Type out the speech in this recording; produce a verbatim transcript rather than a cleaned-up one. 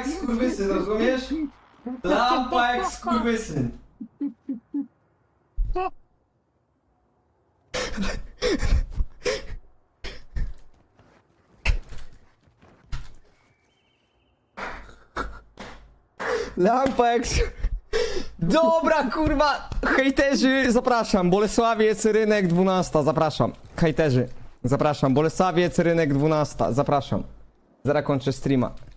jak skurwysyn, rozumiesz? Lampa jak skurwysyn. Lampa jak... Dobra, kurwa! Hejterzy, zapraszam. Bolesławiec, rynek dwunasta, zapraszam. Hejterzy, zapraszam. Bolesławiec, rynek dwunasta, zapraszam. Zaraz kończę streama.